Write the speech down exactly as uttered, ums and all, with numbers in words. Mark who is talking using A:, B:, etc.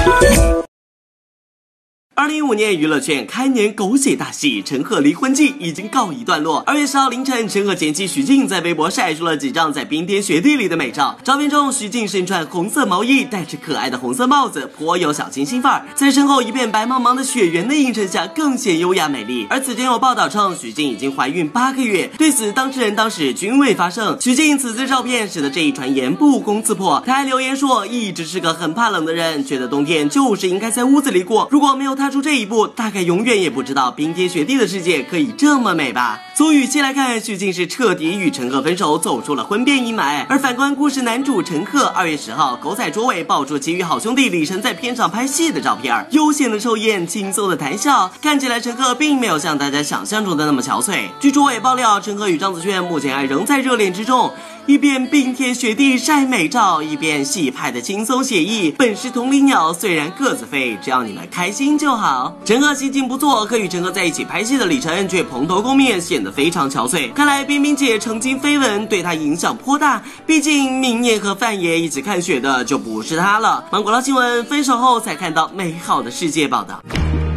A: 二零一五年娱乐圈开年狗血大戏《陈赫离婚记》已经告一段落。二月十号凌晨，陈赫前妻许婧在微博晒出了几张在冰天雪地里的美照。照片中，许婧身穿红色毛衣，戴着可爱的红色帽子，颇有小清新范儿，在身后一片白茫茫的雪原的映衬下，更显优雅美丽。而此前有报道称，许婧已经怀孕八个月，对此当事人当时均未发声。许婧此次照片使得这一传言不攻自破，他还留言说，一直是个很怕冷的人，觉得冬天就是应该在屋子里过，如果没有踏出这一步，大概永远也不知道冰天雪地的世界可以这么美吧。从语气来看，许婧是彻底与陈赫分手，走出了婚变阴霾。而反观故事男主陈赫，二月十号狗仔卓伟爆出其与好兄弟李晨在片场拍戏的照片，悠闲的抽烟，轻松的谈笑，看起来陈赫并没有像大家想象中的那么憔悴。据卓伟爆料，陈赫与张子萱目前还仍在热恋之中，一边冰天雪地晒美照，一边戏拍的轻松写意。本是同林鸟，虽然各自飞，只要你们开心就好。陈赫心情不错，可与陈赫在一起拍戏的李晨却蓬头垢面，显得非常憔悴。看来冰冰姐曾经绯闻对他影响颇大，毕竟明年和范爷一起看雪的就不是他了。芒果捞新闻，分手后才看到美好的世界报道。